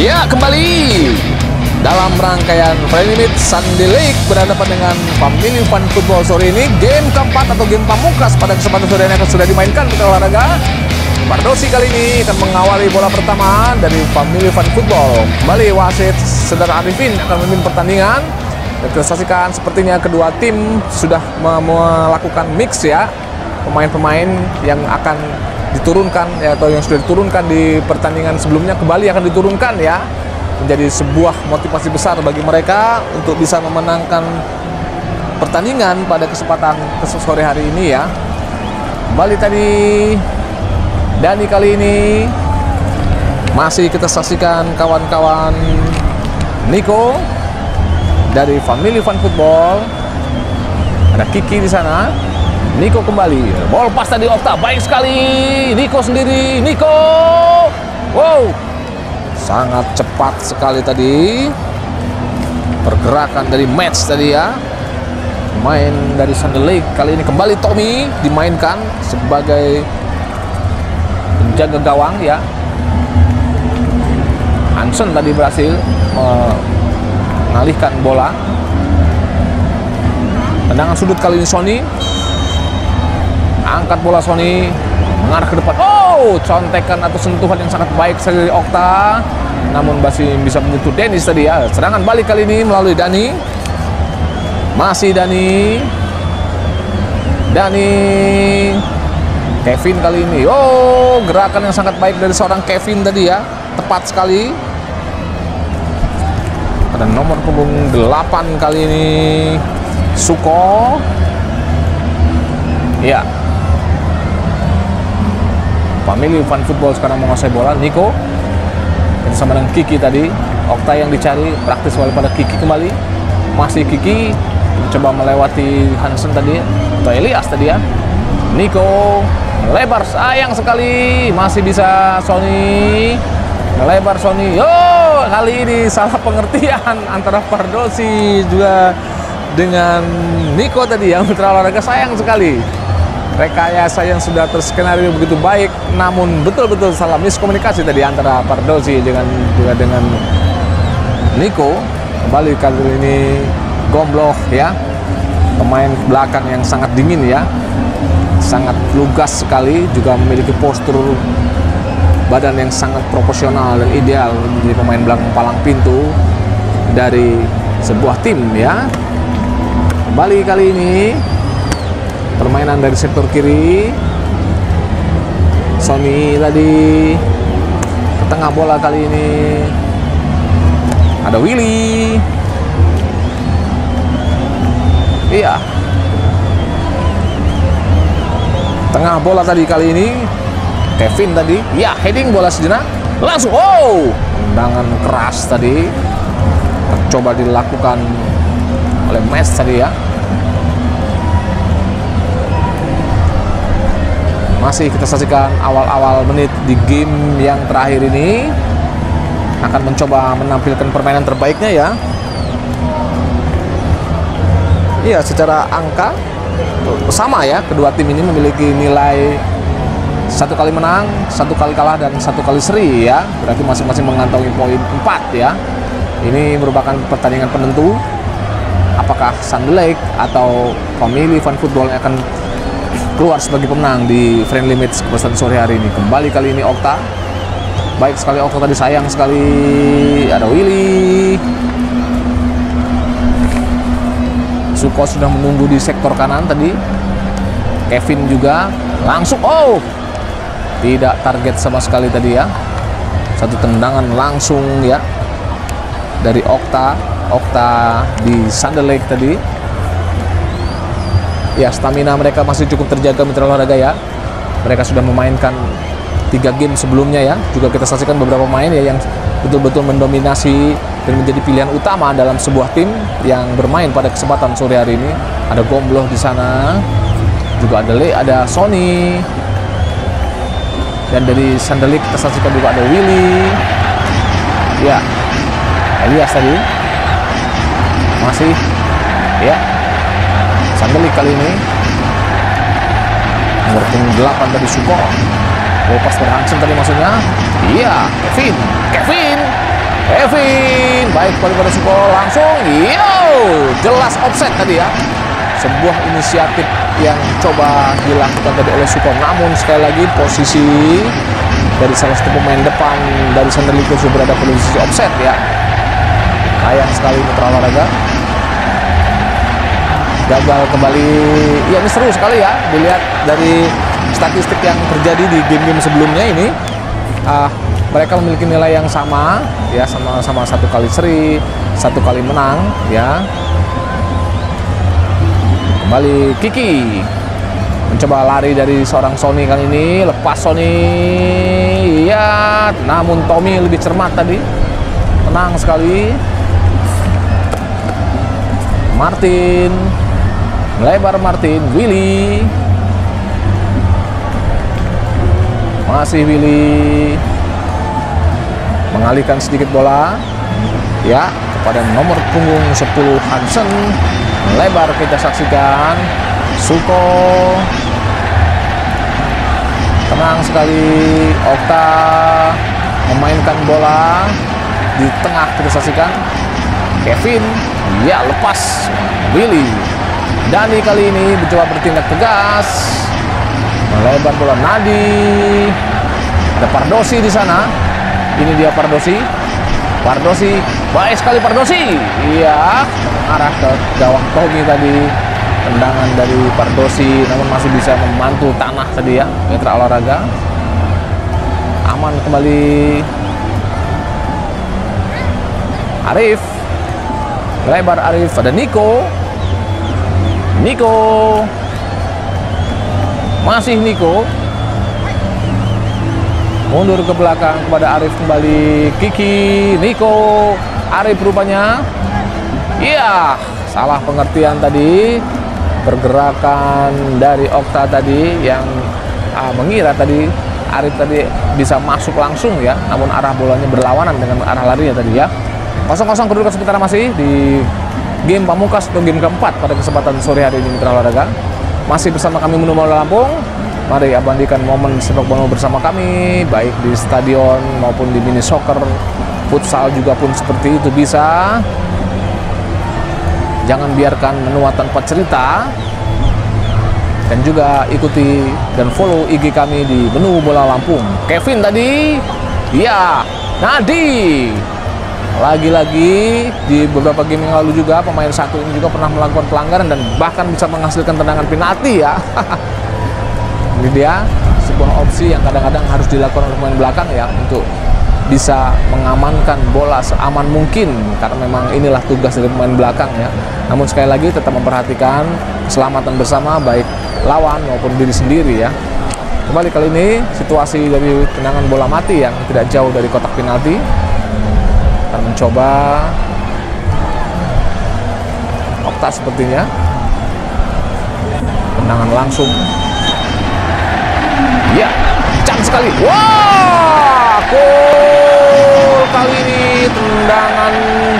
Ya, kembali dalam rangkaian friendly meet Sunday League berhadapan dengan Family Fun Football sore ini. Game keempat atau game pamungkas pada kesempatan sore ini akan sudah dimainkan mitra olahraga. Pardosi kali ini akan mengawali bola pertama dari Family Fun Football. Kembali wasit Saudara Arifin akan memimpin pertandingan. Dan kita saksikan sepertinya kedua tim sudah melakukan mix ya. Pemain-pemain yang akan diturunkan ya, atau yang sudah diturunkan di pertandingan sebelumnya kembali akan diturunkan ya, menjadi sebuah motivasi besar bagi mereka untuk bisa memenangkan pertandingan pada kesempatan sore hari ini ya. Kembali tadi Dani kali ini masih kita saksikan kawan-kawan Nico dari Family Fun Football, ada Kiki di sana. Nico kembali, ball pas tadi Okta, baik sekali. Nico sendiri, Nico, wow, sangat cepat sekali tadi pergerakan dari match tadi ya. Main dari Sunday League kali ini kembali Tommy dimainkan sebagai penjaga gawang ya. Hansen tadi berhasil mengalihkan bola. Tendangan sudut kali ini Sony. Angkat bola Sony mengarah ke depan. Oh, contekan atau sentuhan yang sangat baik dari Okta, namun masih bisa menyentuh Dennis tadi ya. Serangan balik kali ini melalui Dani. Masih Dani. Kevin kali ini. Oh, gerakan yang sangat baik dari seorang Kevin tadi ya. Tepat sekali. Pada nomor punggung 8 kali ini Suko. Ya. Family Fun Football sekarang menguasai bola. Nico bersama dengan Kiki tadi. Okta yang dicari, praktis pada Kiki kembali. Masih Kiki coba melewati Hansen tadi atau Elias tadi ya. Nico melebar, sayang sekali. Masih bisa Sony melebar Sony. Oh, kali ini salah pengertian antara Pardosi juga dengan Nico tadi ya. Mitra olahraga, sayang sekali. Rekayasa yang sudah terskenario begitu baik, namun betul-betul salah miskomunikasi tadi antara Pardosi juga dengan Nico. Kembali kali ini Gombloh ya, pemain belakang yang sangat dingin ya, sangat lugas sekali, juga memiliki postur badan yang sangat proporsional dan ideal menjadi pemain belakang palang pintu dari sebuah tim ya. Kembali kali ini permainan dari sektor kiri. Sony tadi ke tengah bola kali ini. Ada Willy. Iya. Tengah bola tadi kali ini Kevin tadi. Ya, heading bola sejenak. Langsung oh, tendangan keras tadi coba dilakukan oleh Mes tadi ya. Masih kita saksikan awal-awal menit di game yang terakhir ini. Akan mencoba menampilkan permainan terbaiknya ya. Iya, secara angka sama ya. Kedua tim ini memiliki nilai 1 kali menang, 1 kali kalah, dan 1 kali seri ya. Berarti masing-masing mengantongi poin 4 ya. Ini merupakan pertandingan penentu apakah Sunday League atau Family Fun Football yang akan keluar sebagai pemenang di friendly match kesempatan sore hari ini. Kembali kali ini Okta. Baik sekali Okta tadi, sayang sekali ada Willy. Suko sudah menunggu di sektor kanan tadi. Kevin juga langsung oh, tidak target sama sekali tadi ya. Satu tendangan langsung ya dari Okta di Sunday League tadi. Ya, stamina mereka masih cukup terjaga mitra olahraga ya. Mereka sudah memainkan 3 game sebelumnya ya. Juga kita saksikan beberapa pemain ya yang betul-betul mendominasi dan menjadi pilihan utama dalam sebuah tim yang bermain pada kesempatan sore hari ini. Ada Gombloh di sana. Juga ada Sony. Dan dari Sunday League kita saksikan juga ada Willy. Ya. Elias tadi. Masih ya. Sunday League kali ini nomor 8 tadi Suko. Lepas pada Hansen tadi maksudnya. Iya, Kevin. Kevin, baik kembali pada Suko langsung, jelas offset tadi ya. Sebuah inisiatif yang coba dilakukan tadi oleh Suko, namun sekali lagi posisi dari salah satu pemain depan dari Sunday League sudah berada pada posisi offset ya. Sayang sekali Mitra Olahraga gagal kembali. Ya, ini seru sekali ya dilihat dari statistik yang terjadi di game-game sebelumnya ini. Mereka memiliki nilai yang sama ya, sama-sama 1 kali seri, 1 kali menang ya. Kembali Kiki mencoba lari dari seorang Sony kali ini, lepas Sony ya, namun Tommy lebih cermat tadi, tenang sekali. Martin melebar, Martin, Willy masih Willy mengalihkan sedikit bola ya kepada nomor punggung 10 Hansen. Lebar kita saksikan, Suko tenang sekali, Okta memainkan bola di tengah kita saksikan. Kevin ya lepas, Willy. Dani kali ini mencoba bertindak tegas, melebar bola. Nadi, ada Pardosi di sana. Ini dia Pardosi, baik sekali Pardosi. Iya, arah ke gawang Tommy tadi. Tendangan dari Pardosi, namun masih bisa membantu tanah tadi ya, Mitra Olahraga. Aman kembali. Arif, lebar Arif, ada Niko, masih Niko. Mundur ke belakang kepada Arif kembali. Kiki, Niko, Arif rupanya. Iya, salah pengertian tadi. Pergerakan dari Okta tadi yang mengira tadi Arif tadi bisa masuk langsung ya, namun arah bolanya berlawanan dengan arah larinya tadi ya. 0-0 kedudukan sementara masih di game pamungkas atau game keempat pada kesempatan sore hari ini Mitra Olahraga. Masih bersama kami Menu Bola Lampung. Mari abadikan momen sepak bola bersama kami, baik di stadion maupun di mini soccer, futsal juga pun seperti itu bisa. Jangan biarkan menua tanpa cerita. Dan juga ikuti dan follow IG kami di Menu Bola Lampung. Kevin tadi, ya, Nadi. Lagi-lagi di beberapa game yang lalu juga pemain satu ini juga pernah melakukan pelanggaran dan bahkan bisa menghasilkan tendangan penalti ya. Ini dia sebuah opsi yang kadang-kadang harus dilakukan oleh pemain belakang ya, untuk bisa mengamankan bola seaman mungkin, karena memang inilah tugas dari pemain belakang ya. Namun sekali lagi tetap memperhatikan keselamatan bersama baik lawan maupun diri sendiri ya. Kembali kali ini situasi dari tendangan bola mati yang tidak jauh dari kotak penalti. Akan mencoba Okta sepertinya. Tendangan langsung. Ya, kencang sekali. Wah, gol kali ini. Tendangan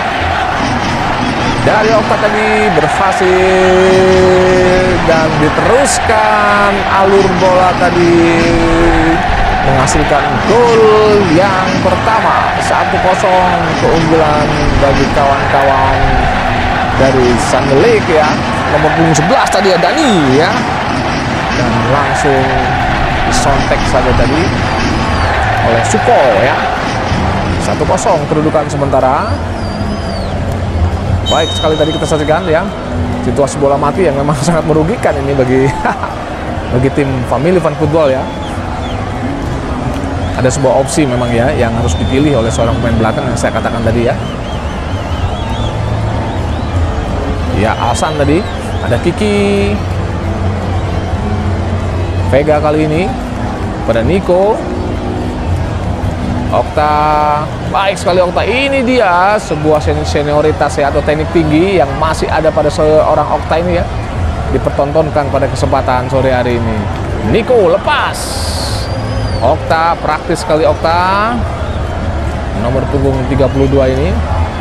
dari Okta tadi berhasil dan diteruskan alur bola tadi menghasilkan gol yang pertama. 1-0 keunggulan bagi kawan-kawan dari Sunday League ya. Nomor punggung 11 tadi ya, Dani ya. Dan langsung disontek saja tadi oleh Suko ya. 1-0 kedudukan sementara. Baik sekali tadi kita saksikan ya, situasi bola mati yang memang sangat merugikan ini bagi bagi tim Family Fun Football ya. Ada sebuah opsi memang ya yang harus dipilih oleh seorang pemain belakang yang saya katakan tadi ya. Ya, Alsan tadi, ada Kiki, Vega kali ini pada Niko, Okta, baik sekali Okta. Ini dia sebuah senioritas ya, atau teknik tinggi yang masih ada pada seorang Okta ini ya, dipertontonkan pada kesempatan sore hari ini. Niko lepas, Okta praktis sekali Okta, nomor punggung 32 ini.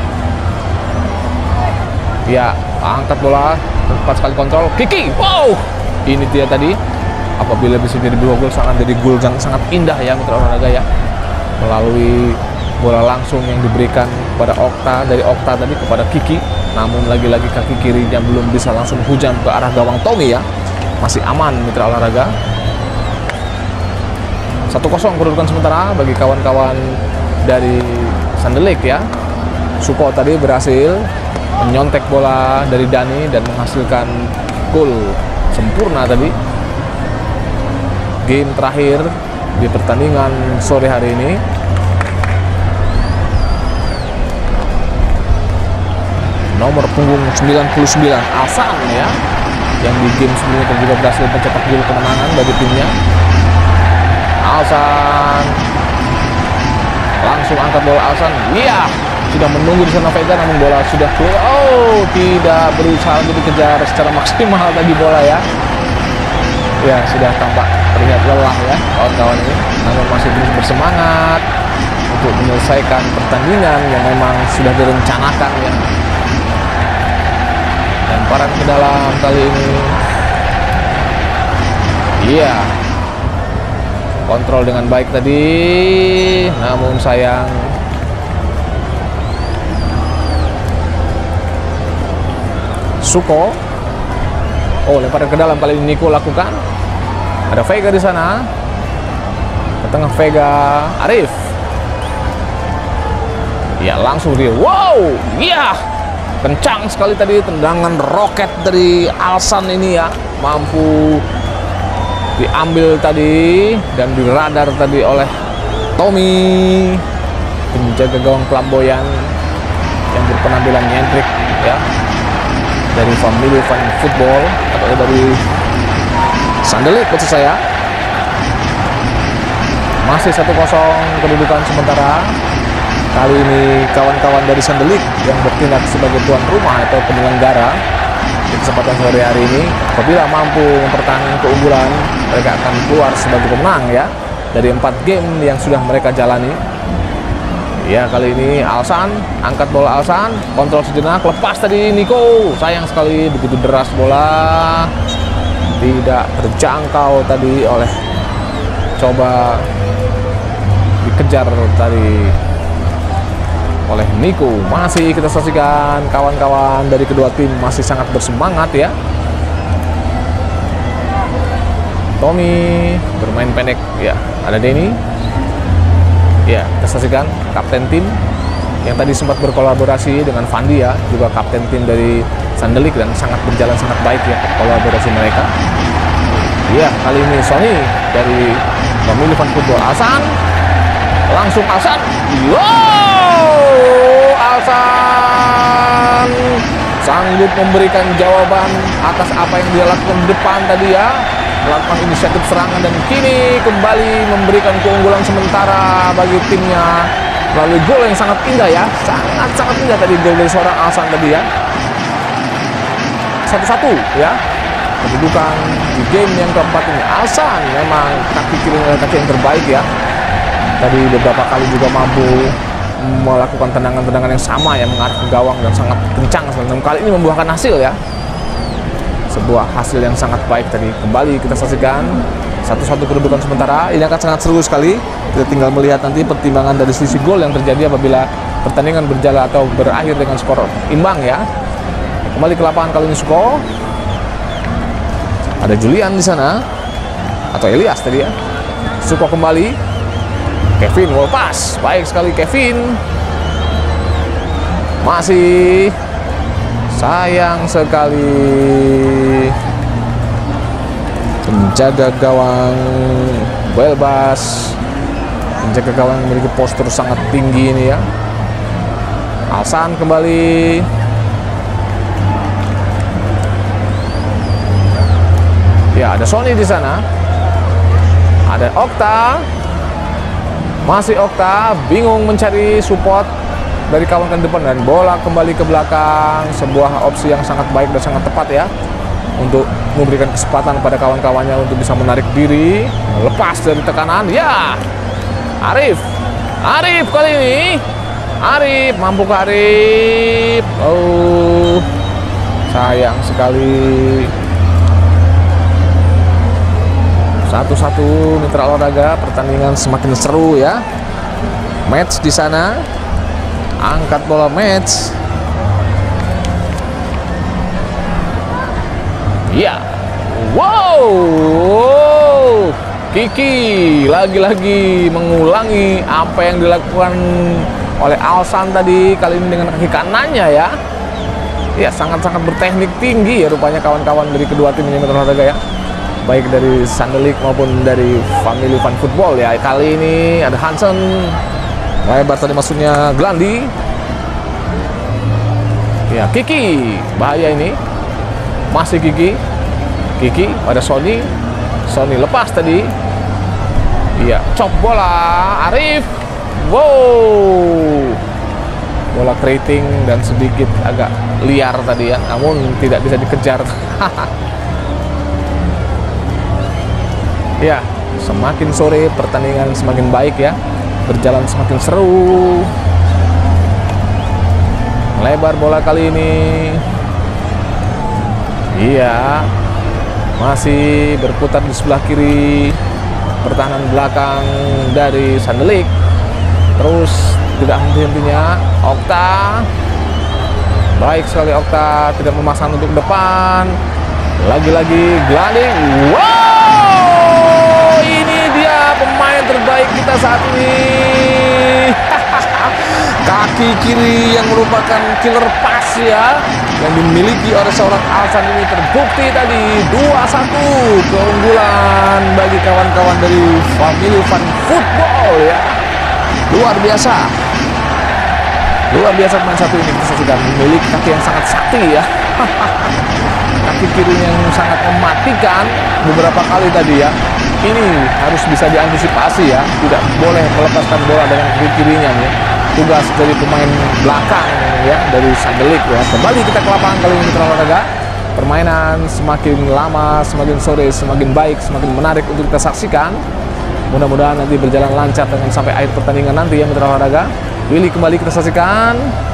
Ya, angkat bola, tepat sekali kontrol, Kiki, wow, ini dia tadi. Apabila bisa jadi 2 gol, sangat jadi gol yang sangat indah ya Mitra Olahraga ya, melalui Bola langsung yang diberikan kepada Okta, dari Okta tadi kepada Kiki. Namun lagi-lagi kaki kirinya belum bisa langsung hujan ke arah gawang Tommy ya. Masih aman mitra olahraga. 1-0 kedudukan sementara bagi kawan-kawan dari Sandelik ya. Suko tadi berhasil menyontek bola dari Dani dan menghasilkan gol sempurna tadi. Game terakhir di pertandingan sore hari ini. Nomor punggung 99 Alsan ya, yang di game sebelumnya juga berhasil mencetak gol kemenangan bagi timnya. Alsan langsung angkat bola. Alsan, iya, sudah menunggu di sana Vega, namun bola sudah keluar. Oh, tidak berusaha untuk dikejar secara maksimal tadi bola ya. Ya, sudah tampak terlihat lelah ya kawan-kawan ini, namun masih terus bersemangat untuk menyelesaikan pertandingan yang memang sudah direncanakan ya. Lemparan ke dalam kali ini. Iya. Kontrol dengan baik tadi, namun sayang Suko. Oh, lemparan ke dalam kali ini Niko lakukan. Ada Vega di sana. Ke tengah Vega, Arif. Ya, langsung dia. Wow, iya. Kencang sekali tadi tendangan roket dari Alsan ini ya, mampu diambil tadi dan diradar tadi oleh Tommy, penjaga gawang flamboyan yang berpenampilan nyentrik ya, dari Family Fun Football atau dari Sandelik maksud saya. Masih 1-0 kedudukan sementara. Kali ini kawan-kawan dari Sandelik yang bertindak sebagai tuan rumah atau penyelenggara di kesempatan sore hari ini, apabila mampu mempertahankan keunggulan, mereka akan keluar sebagai pemenang ya dari 4 game yang sudah mereka jalani. Ya, kali ini Alsan angkat bola. Alsan kontrol sejenak, lepas tadi Niko. Sayang sekali begitu deras bola, tidak terjangkau tadi oleh, coba dikejar tadi oleh Niko. Masih kita saksikan kawan-kawan dari kedua tim masih sangat bersemangat ya. Tommy bermain pendek ya. Ada Denny ya, kita saksikan kapten tim yang tadi sempat berkolaborasi dengan Fandi ya, juga kapten tim dari Sandelik, dan sangat berjalan sangat baik ya kolaborasi mereka ya. Kali ini Sony dari Family Fun Football. Alsan langsung. Alsan, wow, Alsan sanggup memberikan jawaban atas apa yang dia lakukan di depan tadi ya, melakukan inisiatif serangan dan kini kembali memberikan keunggulan sementara bagi timnya melalui gol yang sangat indah ya, sangat indah tadi gol dari seorang Alsan tadi ya. 1-1 ya kedudukan di game yang keempat ini. Alsan memang kaki kiri adalah kaki yang terbaik ya. Tadi beberapa kali juga mampu melakukan tendangan-tendangan yang sama yang mengarah ke gawang dan sangat kencang. Dan kali ini membuahkan hasil ya. Sebuah hasil yang sangat baik tadi. Kembali kita saksikan 1-1 kedudukan sementara. Ini akan sangat seru sekali. Kita tinggal melihat nanti pertimbangan dari sisi gol yang terjadi apabila pertandingan berjalan atau berakhir dengan skor imbang ya. Kembali ke lapangan kali ini Suko. Ada Julian di sana atau Elias tadi ya. Suko kembali. Kevin wall pass, baik sekali Kevin. Masih sayang sekali penjaga gawang Belbas, penjaga gawang memiliki postur sangat tinggi ini ya. Alsan kembali. Ya, ada Sony di sana. Ada Okta. Masih Okta bingung mencari support dari kawan-kawan depan, dan bola kembali ke belakang. Sebuah opsi yang sangat baik dan sangat tepat ya, untuk memberikan kesempatan pada kawan-kawannya untuk bisa menarik diri, lepas dari tekanan. Ya, Arif kali ini. Arif, mampu ke Arif. Oh, sayang sekali. 1-1 mitra olahraga, pertandingan semakin seru ya. Match di sana. Angkat bola match. Ya. Wow. Kiki lagi-lagi mengulangi apa yang dilakukan oleh Alsan tadi, kali ini dengan kaki kanannya ya. Ya, sangat-sangat berteknik tinggi ya rupanya kawan-kawan dari kedua tim ini Mitra Olahraga ya. Baik dari Sandelik maupun dari Family Fun Football ya. Kali ini ada Hansen. Lebar tadi maksudnya Glandi. Ya, Kiki. Bahaya ini. Masih Kiki. Kiki pada Sony. Sony lepas tadi. Iya, cop bola Arif. Wow. Bola keriting dan sedikit agak liar tadi ya, namun tidak bisa dikejar. Ya, semakin sore pertandingan semakin baik ya. Berjalan semakin seru. Lebar bola kali ini. Iya. Masih berputar di sebelah kiri. Pertahanan belakang dari Sandelik. Terus tidak henti-hentinya Okta. Baik sekali Okta, tidak memasang untuk depan. Lagi-lagi Glading. Wow, ini dia pemain terbaik kita saat ini. Kaki kiri yang merupakan killer pass ya, yang dimiliki oleh seorang Alsan ini terbukti tadi. 2-1 keunggulan bagi kawan-kawan dari Family Fun Football ya. Luar biasa. Luar biasa pemain satu ini, kita saksikan memiliki kaki yang sangat sakti ya. Kaki kiri yang sangat mematikan beberapa kali tadi ya. Ini harus bisa diantisipasi ya. Tidak boleh melepaskan bola dengan kaki kirinya nih. Tugas dari pemain belakang ya, dari Sandelik ya. Kembali kita ke lapangan kali ini Mitra Olahraga. Permainan semakin lama, semakin sore, semakin baik, semakin menarik untuk kita saksikan. Mudah-mudahan nanti berjalan lancar dengan sampai akhir pertandingan nanti ya Mitra Olahraga. Willy kembali kita saksikan.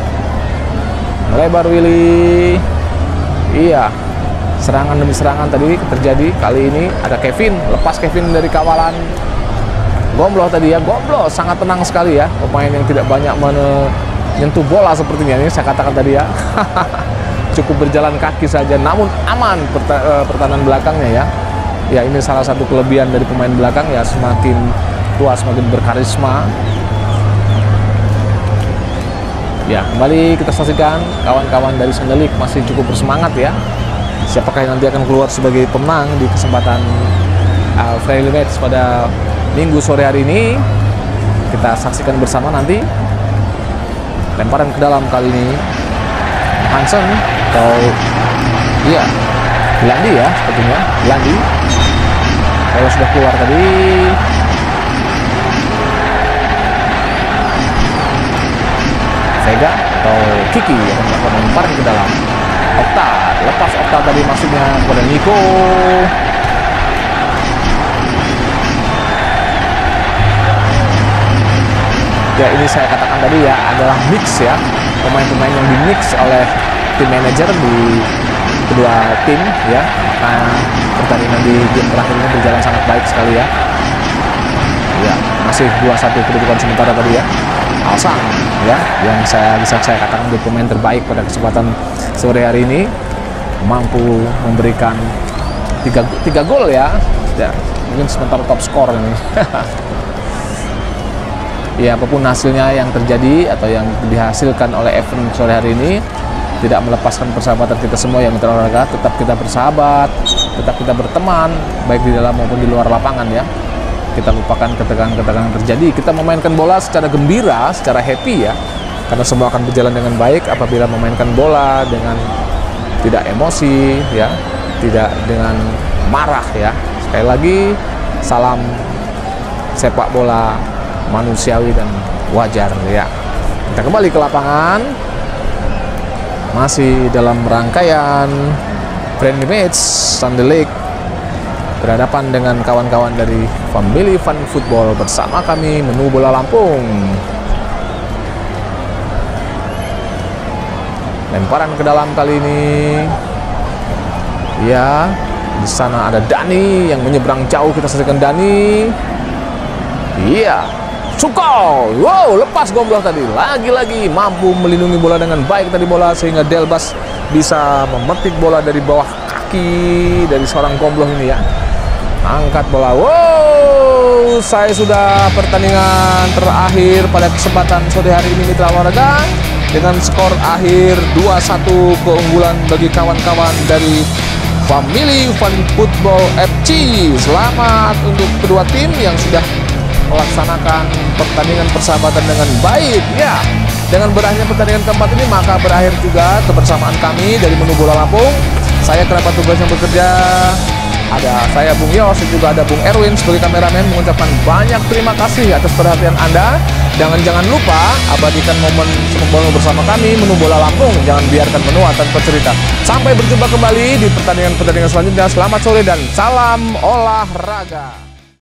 Lebar Willy. Iya. Serangan demi serangan tadi terjadi. Kali ini ada Kevin, lepas Kevin dari kawalan. Gombloh tadi ya, Gombloh sangat tenang sekali ya. Pemain yang tidak banyak menyentuh bola sepertinya ini saya katakan tadi ya. Cukup berjalan kaki saja, namun aman pertahanan belakangnya ya. Ya, ini salah satu kelebihan dari pemain belakang ya, semakin tua semakin berkarisma. Ya, kembali kita saksikan kawan-kawan dari Sandelik masih cukup bersemangat ya. Siapakah yang nanti akan keluar sebagai pemenang di kesempatan friendly match pada Minggu sore hari ini? Kita saksikan bersama nanti. Lemparan ke dalam kali ini Hansen atau iya Glandi ya, sepertinya Glandi. Kalau sudah keluar tadi. Vega atau Kiki yang melakukan lemparan ke dalam. Okta, lepas Okta tadi maksudnya kepada Niko. Ya, ini saya katakan tadi ya, adalah mix ya, pemain-pemain yang di-mix oleh tim manajer di kedua tim ya. Nah, pertandingan di game terakhir ini berjalan sangat baik sekali ya. Ya, masih 2-1 kedudukan sementara tadi ya. Alsan ya, yang bisa saya katakan menjadi pemain terbaik pada kesempatan sore hari ini, mampu memberikan 3 gol ya. Ya, mungkin sementara top skor ini. Ya, apapun hasilnya yang terjadi atau yang dihasilkan oleh event sore hari ini, tidak melepaskan persahabatan kita semua yang Mitra Olahraga. Tetap kita bersahabat, tetap kita berteman, baik di dalam maupun di luar lapangan ya. Kita lupakan ketegangan-ketegangan terjadi. Kita memainkan bola secara gembira, secara happy ya. Karena semua akan berjalan dengan baik apabila memainkan bola dengan tidak emosi ya, tidak dengan marah ya. Sekali lagi, salam sepak bola manusiawi dan wajar ya. Kita kembali ke lapangan. Masih dalam rangkaian friendly match, Sandelik berhadapan dengan kawan-kawan dari Family Fun Football bersama kami Menu Bola Lampung. Lemparan ke dalam kali ini. Ya, di sana ada Dani yang menyeberang jauh, kita saksikan Dani. Iya, Suko, wow, lepas Gombloh tadi. Lagi-lagi mampu melindungi bola dengan baik tadi bola, sehingga Delbas bisa memetik bola dari bawah kaki dari seorang Gombloh ini ya. Angkat bola, wow, saya sudah pertandingan terakhir pada kesempatan sore hari ini Mitra Olahraga. Dengan skor akhir 2-1 keunggulan bagi kawan-kawan dari Family Fun Football FC. Selamat untuk kedua tim yang sudah melaksanakan pertandingan persahabatan dengan baik ya. Dengan berakhirnya pertandingan keempat ini maka berakhir juga kebersamaan kami dari Menu Bola Lampung. Saya kerabat tugas yang bekerja, ada saya Bung Yos dan juga ada Bung Erwin sebagai kameramen, mengucapkan banyak terima kasih atas perhatian Anda. Jangan lupa abadikan momen sepak bola bersama kami Menu Bola Lampung. Jangan biarkan menua tanpa cerita. Sampai berjumpa kembali di pertandingan-pertandingan selanjutnya. Selamat sore dan salam olahraga.